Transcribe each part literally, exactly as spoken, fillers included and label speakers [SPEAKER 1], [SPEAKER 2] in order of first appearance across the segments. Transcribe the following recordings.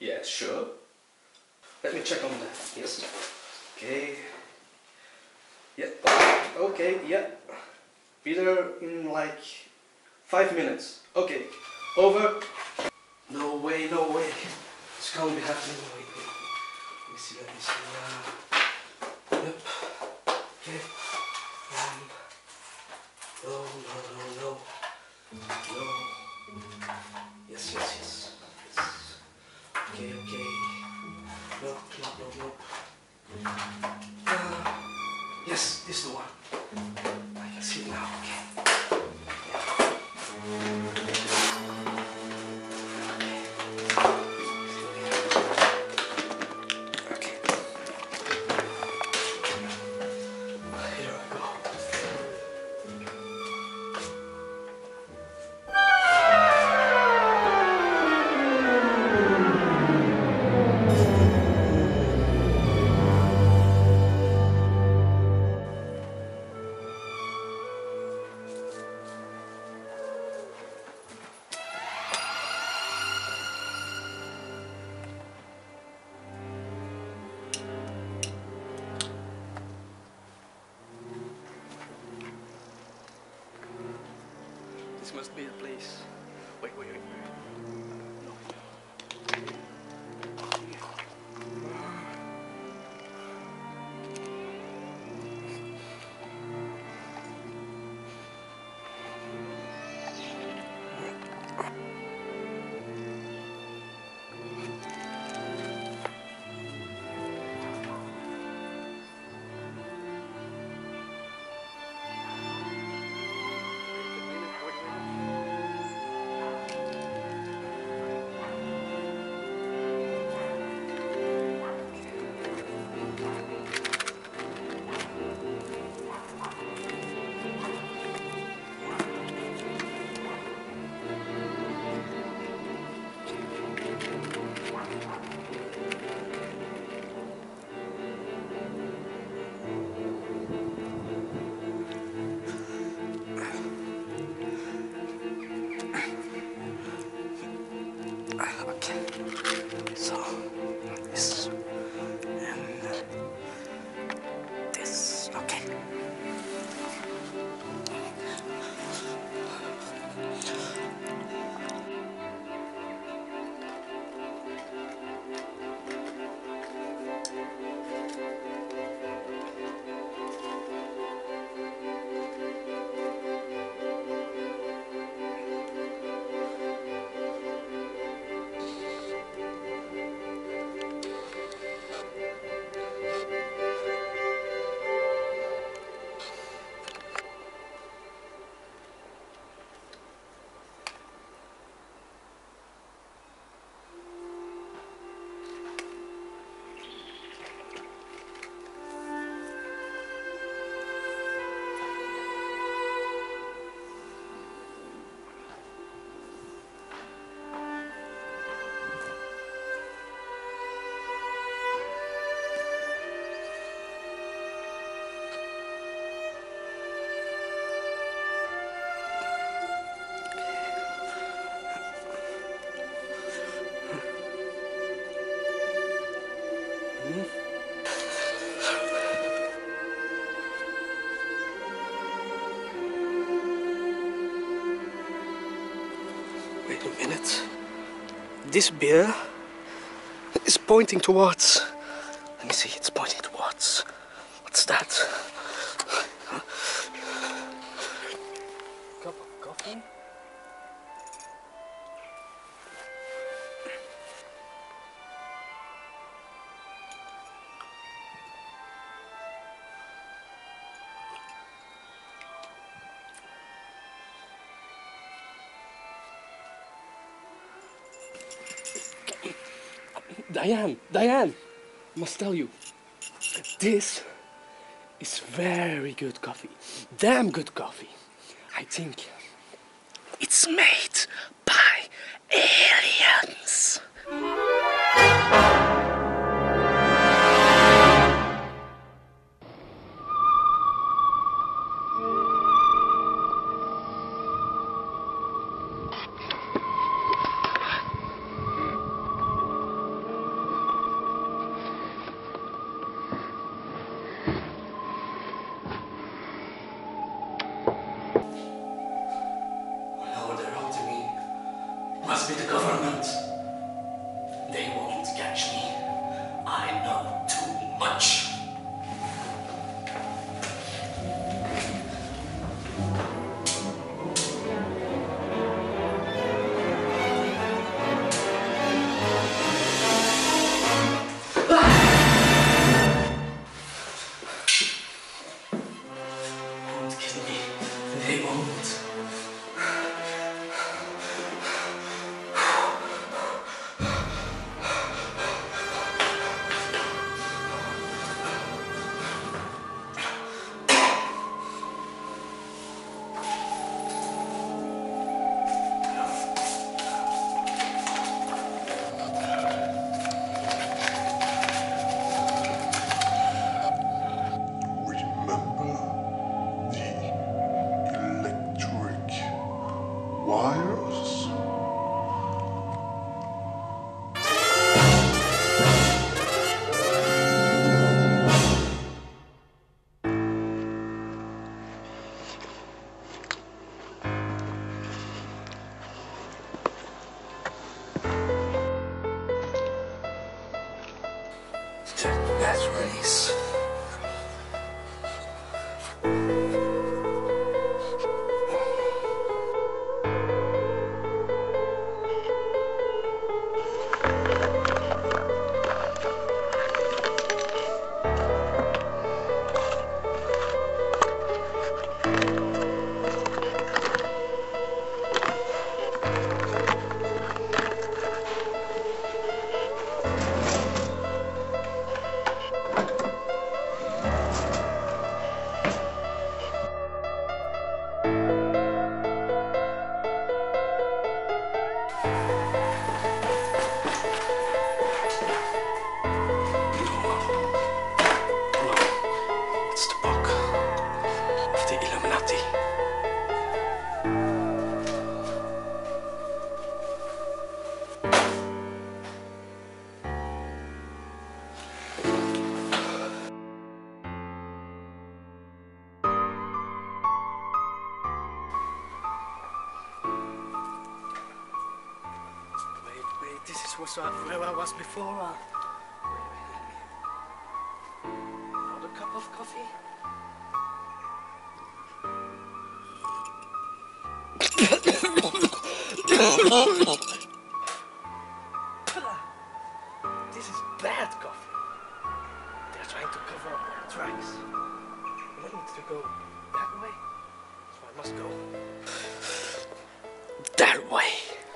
[SPEAKER 1] Yeah, sure. Let me check on that. Yes. Okay. Yeah. Oh, okay. Yeah. Be there in like five minutes. Okay. Over. No way. No way. It's gonna be happening. Wait, wait. Let me see. Let me see. Uh, yep. Okay. Um. No. No. No. No. No. Yes. Yes. Yes. Yes. Okay. Okay. No. No. No. No. Uh, yes, this is the one. I can see it now, okay. Okay. Here I go. This must be the place. Wait, wait, wait, wait. No. Okay, so this and this, okay. Wait a minute. This beer is pointing towards. Let me see, it's pointing towards. What's that? Cup of coffee? Diane, Diane, I must tell you, this is very good coffee, damn good coffee. I think it's made by aliens. be the government. They won't catch me. I know too much. Won't kill me. They won't.
[SPEAKER 2] Wires?
[SPEAKER 1] That race. This is was, uh, where I was before. Uh, another cup of coffee. This is bad coffee. They're trying to cover up their tracks. I need to go that way, so I must go that way.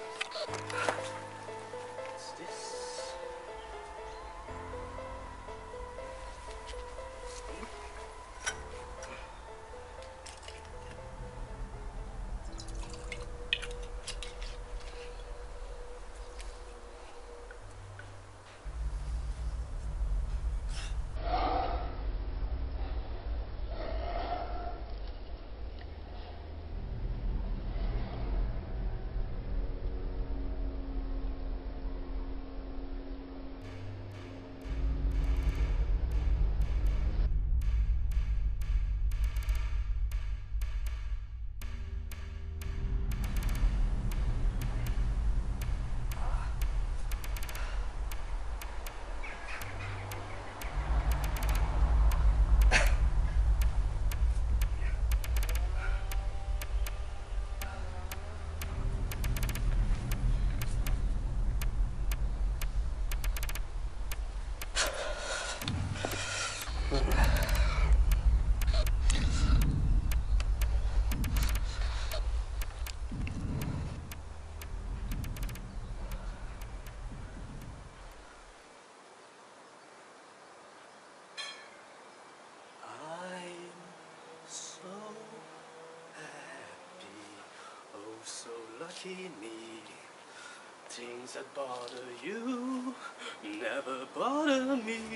[SPEAKER 1] Lucky me, things that bother you never bother me.